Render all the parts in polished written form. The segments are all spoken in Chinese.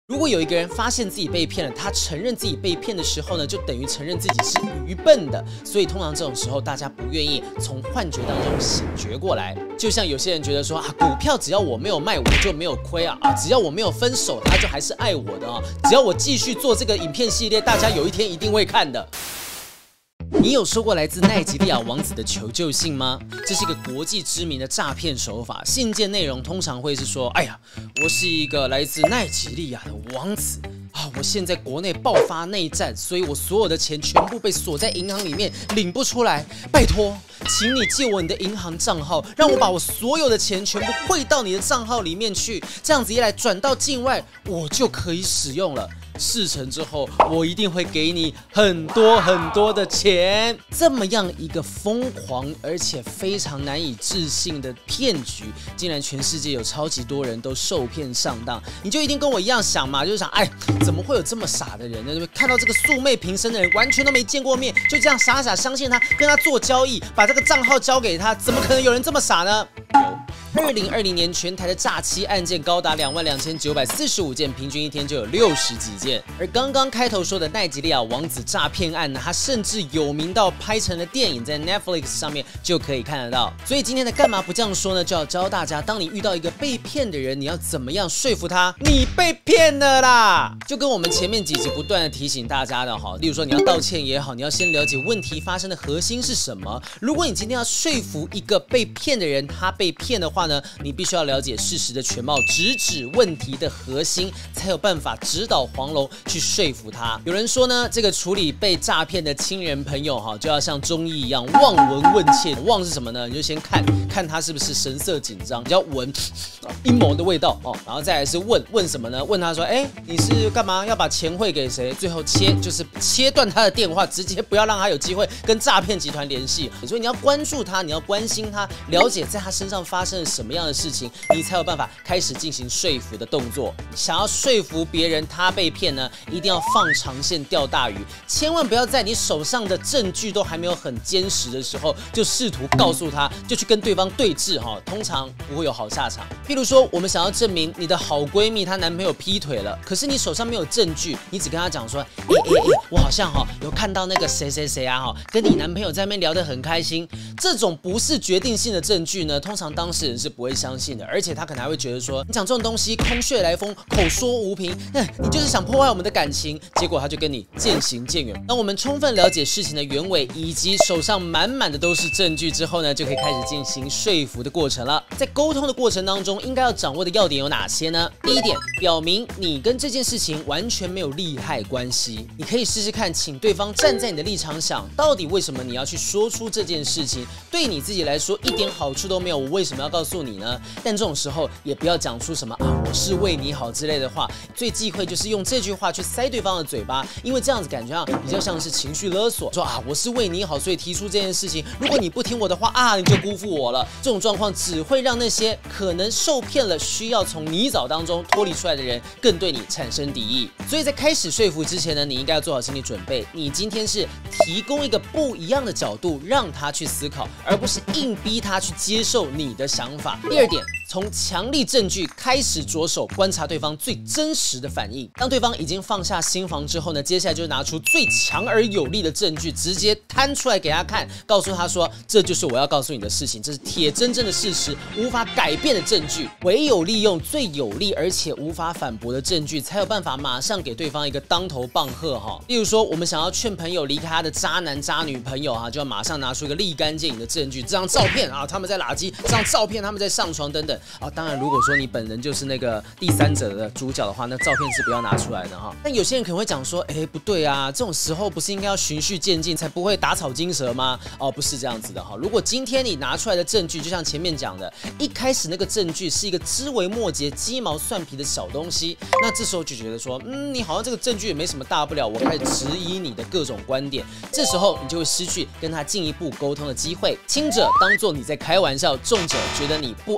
如果有一个人发现自己被骗了，他承认自己被骗的时候呢，就等于承认自己是愚笨的。所以通常这种时候，大家不愿意从幻觉当中醒觉过来。就像有些人觉得说啊，股票只要我没有卖，我就没有亏啊，只要我没有分手，他就还是爱我的啊，只要我继续做这个影片系列，大家有一天一定会看的。你有收过来自奈及利亚王子的求救信吗？这是一个国际知名的诈骗手法。信件内容通常会是说：“哎呀，我是一个来自奈及利亚的王子啊，我现在国内爆发内战，所以我所有的钱全部被锁在银行里面，领不出来。拜托，请你借我你的银行账号，让我把我所有的钱全部汇到你的账号里面去，这样子一来转到境外，我就可以使用了。”事成之后，我一定会给你很多很多的钱。这么样一个疯狂而且非常难以置信的骗局，竟然全世界有超级多人都受骗上当。你就一定跟我一样想嘛，就是想，哎，怎么会有这么傻的人呢？看到这个素昧平生的人，完全都没见过面，就这样傻傻相信他，跟他做交易，把这个账号交给他，怎么可能有人这么傻呢？2020年全台的诈欺案件高达22945件，平均一天就有60几件。而刚刚开头说的奈及利亚王子诈骗案呢，它甚至有名到拍成了电影，在 Netflix 上面就可以看得到。所以今天的干嘛不这样说呢？就要教大家，当你遇到一个被骗的人，你要怎么样说服他你被骗了啦？就跟我们前面几集不断的提醒大家的哈，例如说你要道歉也好，你要先了解问题发生的核心是什么。如果你今天要说服一个被骗的人，他被骗的话呢，你必须要了解事实的全貌，直指问题的核心，才有办法指导黄龙去说服他。有人说呢，这个处理被诈骗的亲人朋友哈，就要像中医一样望闻问切。望是什么呢？你就先看他是不是神色紧张，你要闻阴谋的味道哦，然后再来是问什么呢？问他说，哎，你是干嘛？要把钱汇给谁？最后就是切断他的电话，直接不要让他有机会跟诈骗集团联系。所以你要关注他，你要关心他，了解在他身上发生了什么样的事情，你才有办法开始进行说服的动作。想要说服别人他被骗呢，一定要放长线钓大鱼，千万不要在你手上的证据都还没有很坚实的时候，就试图告诉他，就去跟对方对峙哈，通常不会有好下场。譬如说，我们想要证明你的好闺蜜她男朋友劈腿了，可是你手上没有证据，你只跟她讲说，我好像有看到那个谁谁谁啊跟你男朋友在那边聊得很开心，这种不是决定性的证据呢，通常当事人是不会相信的，而且他可能还会觉得说，你讲这种东西空穴来风，口说无凭，你就是想破坏我们的感情，结果他就跟你渐行渐远。当我们充分了解事情的原委，以及手上满满的都是证据之后呢，就可以开始进行说服的过程了。在沟通的过程当中，应该要掌握的要点有哪些呢？第一点，表明你跟这件事情完全没有利害关系。你可以试试看，请对方站在你的立场想，到底为什么你要去说出这件事情？对你自己来说一点好处都没有，我为什么要告诉你呢？但这种时候也不要讲出什么我是为你好之类的话，最忌讳就是用这句话去塞对方的嘴巴，因为这样子感觉比较像是情绪勒索，说我是为你好，所以提出这件事情，如果你不听我的话你就辜负我了。这种状况只会让那些可能受骗了，需要从泥沼当中脱离出来的人更对你产生敌意。所以在开始说服之前呢，你应该要做好心理准备，你今天是提供一个不一样的角度让他去思考，而不是硬逼他去接受你的想法。第二点，从强力证据开始着手观察对方最真实的反应。当对方已经放下心防之后呢，接下来就拿出最强而有力的证据，直接摊出来给他看，告诉他说，这就是我要告诉你的事情，这是铁铮铮的事实，无法改变的证据。唯有利用最有力而且无法反驳的证据，才有办法马上给对方一个当头棒喝哈。例如说，我们想要劝朋友离开他的渣男渣女朋友就要马上拿出一个立竿见影的证据，这张照片他们在垃圾，这张照片他们在上床等等当然，如果说你本人就是那个第三者的主角的话，那照片是不要拿出来的哈。但有些人可能会讲说，不对啊，这种时候不是应该要循序渐进，才不会打草惊蛇吗？不是这样子的哈。如果今天你拿出来的证据，就像前面讲的，一开始那个证据是一个枝微末节、鸡毛蒜皮的小东西，那这时候就觉得说，你好像这个证据也没什么大不了，我开始质疑你的各种观点，这时候你就会失去跟他进一步沟通的机会。轻者当做你在开玩笑，重者觉得你不安好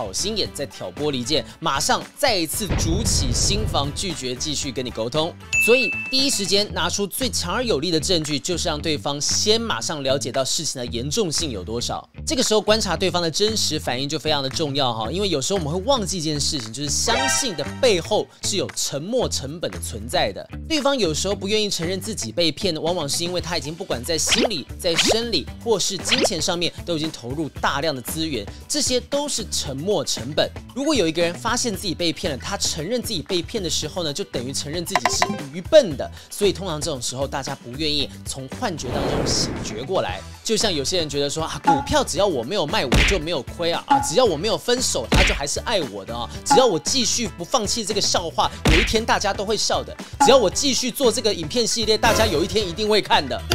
小心眼，在挑拨离间，马上再一次筑起心防，拒绝继续跟你沟通。所以第一时间拿出最强而有力的证据，就是让对方先马上了解到事情的严重性有多少。这个时候观察对方的真实反应就非常的重要哈，因为有时候我们会忘记一件事情，就是相信的背后是有沉没成本的存在的。对方有时候不愿意承认自己被骗，往往是因为他已经不管在心理、在生理或是金钱上面都已经投入大量的资源，这些都是沉没成本。如果有一个人发现自己被骗了，他承认自己被骗的时候呢，就等于承认自己是愚笨的。所以通常这种时候，大家不愿意从幻觉当中醒觉过来。就像有些人觉得说啊，股票只要我没有卖，我就没有亏啊，只要我没有分手，他就还是爱我的啊，只要我继续不放弃这个笑话，有一天大家都会笑的，只要我继续做这个影片系列，大家有一天一定会看的。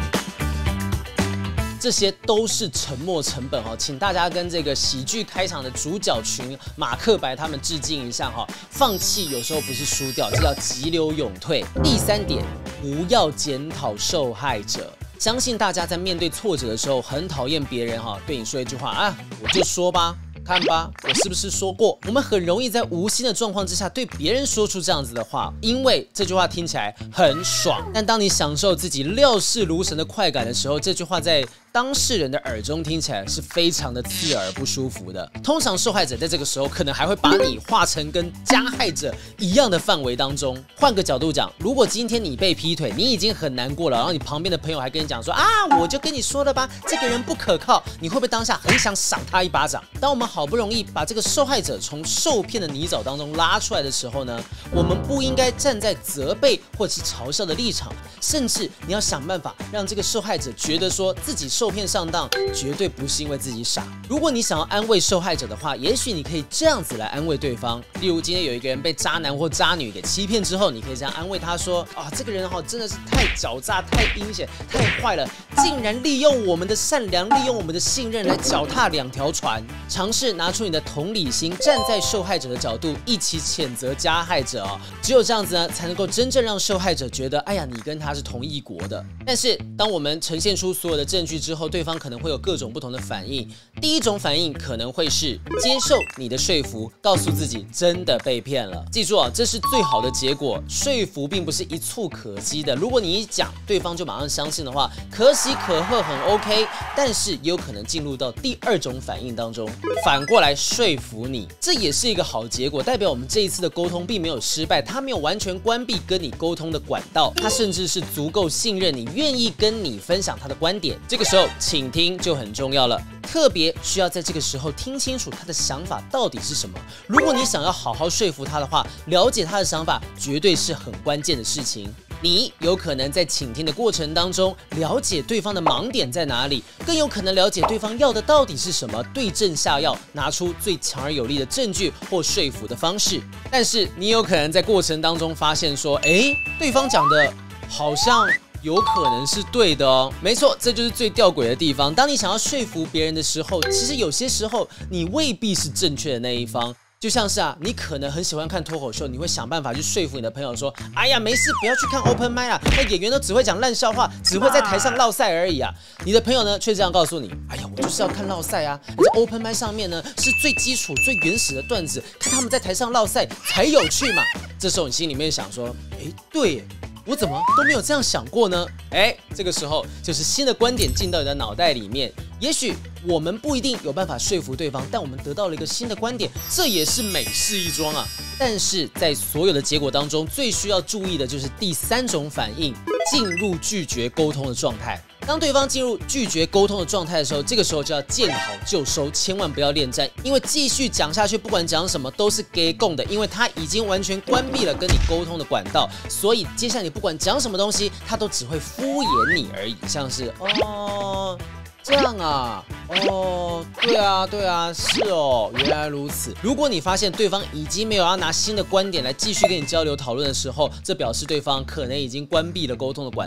这些都是沉没成本哦，请大家跟这个喜剧开场的主角群马克白他们致敬一下哈。放弃有时候不是输掉，这叫急流勇退。第3点，不要检讨受害者。相信大家在面对挫折的时候，很讨厌别人对你说一句话啊，我就说吧。看吧，我是不是说过？我们很容易在无心的状况之下对别人说出这样子的话，因为这句话听起来很爽。但当你享受自己料事如神的快感的时候，这句话在当事人的耳中听起来是非常的刺耳不舒服的。通常受害者在这个时候可能还会把你画成跟加害者一样的范围当中。换个角度讲，如果今天你被劈腿，你已经很难过了，然后你旁边的朋友还跟你讲说啊，我就跟你说了吧，这个人不可靠，你会不会当下很想赏他一巴掌？当我们好不容易把这个受害者从受骗的泥沼当中拉出来的时候呢，我们不应该站在责备或者是嘲笑的立场，甚至你要想办法让这个受害者觉得说自己受骗上当绝对不是因为自己傻。如果你想要安慰受害者的话，也许你可以这样子来安慰对方。例如今天有一个人被渣男或渣女给欺骗之后，你可以这样安慰他说啊，这个人真的是太狡诈、太阴险、太坏了，竟然利用我们的善良、利用我们的信任来脚踏2条船。尝试拿出你的同理心，站在受害者的角度，一起谴责加害者哦。只有这样子呢，才能够真正让受害者觉得，哎呀，你跟他是同一国的。但是，当我们呈现出所有的证据之后，对方可能会有各种不同的反应。第一种反应可能会是接受你的说服，告诉自己真的被骗了。记住啊，这是最好的结果。说服并不是一蹴可及的。如果你一讲，对方就马上相信的话，可喜可贺，很 OK。但是也有可能进入到第2种反应当中，反过来说服你，这也是一个好结果，代表我们这一次的沟通并没有失败，他没有完全关闭跟你沟通的管道，他甚至是足够信任你，愿意跟你分享他的观点。这个时候倾听就很重要了，特别需要在这个时候听清楚他的想法到底是什么。如果你想要好好说服他的话，了解他的想法绝对是很关键的事情。你有可能在倾听的过程当中了解对方的盲点在哪里，更有可能了解对方要的到底是什么，对症下药，拿出最强而有力的证据或说服的方式。但是你有可能在过程当中发现说，对方讲的好像有可能是对的哦。没错，这就是最吊诡的地方。当你想要说服别人的时候，其实有些时候你未必是正确的那一方。就像是你可能很喜欢看脱口秀，你会想办法去说服你的朋友说，哎呀，没事，不要去看 open mic 啦，那演员都只会讲烂笑话，只会在台上落赛而已啊。你的朋友呢，却这样告诉你，哎呀，我就是要看落赛啊，在 open mic 上面呢，是最基础、最原始的段子，看他们在台上落赛才有趣嘛。这时候你心里面想说，对耶，我怎么都没有这样想过呢？这个时候就是新的观点进到你的脑袋里面。也许我们不一定有办法说服对方，但我们得到了一个新的观点，这也是美事一桩啊。但是在所有的结果当中，最需要注意的就是第3种反应，进入拒绝沟通的状态。当对方进入拒绝沟通的状态的时候，这个时候就要见好就收，千万不要恋战，因为继续讲下去，不管讲什么都是给供的，因为他已经完全关闭了跟你沟通的管道，所以接下来你不管讲什么东西，他都只会敷衍你而已，像是这样啊，对啊，是哦，原来如此。如果你发现对方已经没有要拿新的观点来继续跟你交流讨论的时候，这表示对方可能已经关闭了沟通的管道。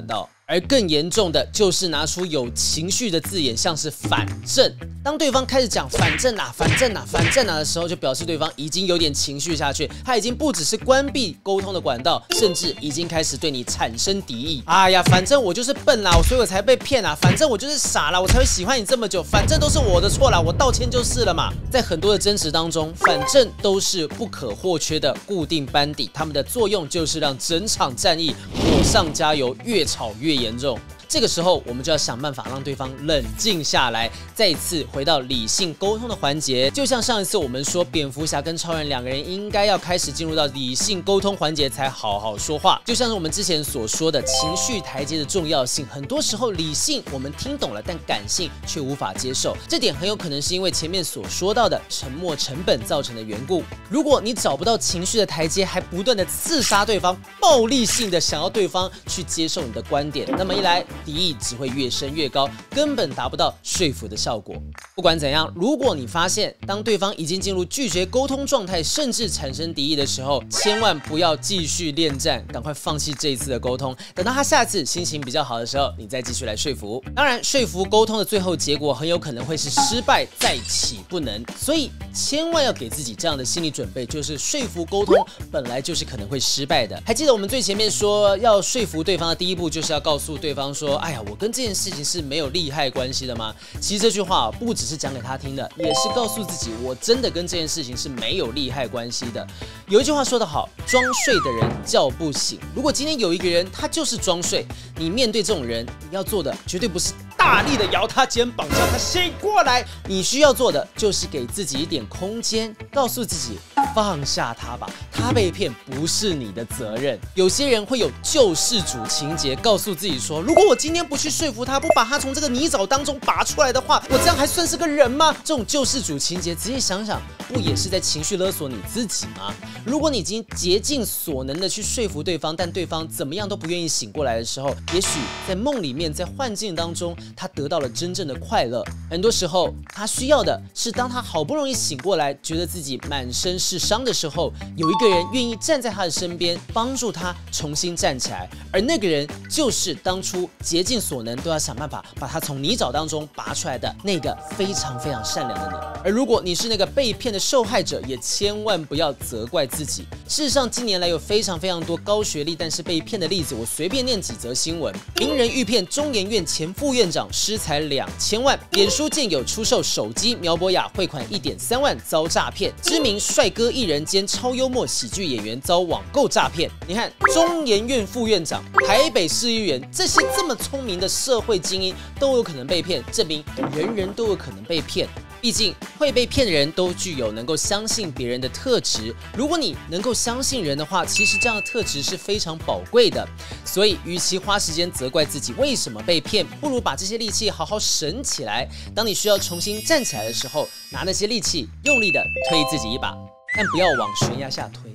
而更严重的就是拿出有情绪的字眼，像是反正。当对方开始讲反正啊、反正啊、反正啊的时候，就表示对方已经有点情绪下去，他已经不只是关闭沟通的管道，甚至已经开始对你产生敌意。哎呀，反正我就是笨啦，所以我才被骗啦，反正我就是傻啦，我才会喜欢你这么久，反正都是我的错啦，我道歉就是了嘛。在很多的争执当中，反正都是不可或缺的固定班底，他们的作用就是让整场战役火上加油，越吵越严重。这个时候，我们就要想办法让对方冷静下来，再一次回到理性沟通的环节。就像上一次我们说，蝙蝠侠跟超人两个人应该要开始进入到理性沟通环节，才好好说话。就像是我们之前所说的情绪台阶的重要性，很多时候理性我们听懂了，但感性却无法接受。这点很有可能是因为前面所说到的沉没成本造成的缘故。如果你找不到情绪的台阶，还不断的刺杀对方，暴力性的想要对方去接受你的观点，那么一来敌意只会越升越高，根本达不到说服的效果。不管怎样，如果你发现当对方已经进入拒绝沟通状态，甚至产生敌意的时候，千万不要继续恋战，赶快放弃这一次的沟通，等到他下次心情比较好的时候，你再继续来说服。当然，说服沟通的最后结果很有可能会是失败，再起不能，所以千万要给自己这样的心理准备，就是说服沟通本来就是可能会失败的。还记得我们最前面说，要说服对方的第一步就是要告诉对方说，哎呀，我跟这件事情是没有利害关系的吗？其实这句话不只是讲给他听的，也是告诉自己，我真的跟这件事情是没有利害关系的。有一句话说得好，装睡的人叫不醒。如果今天有一个人他就是装睡，你面对这种人，你要做的绝对不是大力的摇他肩膀，叫他醒过来。你需要做的就是给自己一点空间，告诉自己放下他吧，他被骗不是你的责任。有些人会有救世主情节，告诉自己说，如果我今天不去说服他，不把他从这个泥沼当中拔出来的话，我这样还算是个人吗？这种救世主情节，仔细想想，不也是在情绪勒索你自己吗？如果你已经竭尽所能的去说服对方，但对方怎么样都不愿意醒过来的时候，也许在梦里面，在幻境当中，他得到了真正的快乐。很多时候，他需要的是当他好不容易醒过来，觉得自己满身是伤的时候，有一个人愿意站在他的身边，帮助他重新站起来。而那个人就是当初竭尽所能都要想办法把他从泥沼当中拔出来的那个非常非常善良的你。而如果你是那个被骗的受害者，也千万不要责怪自己。事实上，近年来有非常非常多高学历但是被骗的例子，我随便念几则新闻。名人欲骗中研院前副院长施财2000万，脸书见有出售手机，苗博雅汇款1.3万遭诈骗，知名帅哥艺人兼超幽默喜剧演员遭网购诈骗。你看，中研院副院长、台北市议员，这些这么聪明的社会精英都有可能被骗，证明人人都有可能被骗。毕竟会被骗的人都具有能够相信别人的特质。如果你能够相信人的话，其实这样的特质是非常宝贵的。所以，与其花时间责怪自己为什么被骗，不如把这些力气好好省起来。当你需要重新站起来的时候，拿那些力气用力的推自己一把，但不要往悬崖下推。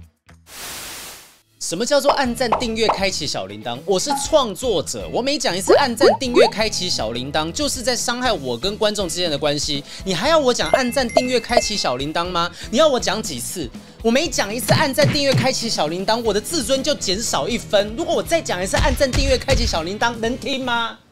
什么叫做按赞、订阅、开启小铃铛？我是创作者，我每讲一次按赞、订阅、开启小铃铛，就是在伤害我跟观众之间的关系。你还要我讲按赞、订阅、开启小铃铛吗？你要我讲几次？我每讲一次按赞、订阅、开启小铃铛，我的自尊就减少1分。如果我再讲一次按赞、订阅、开启小铃铛，能听吗？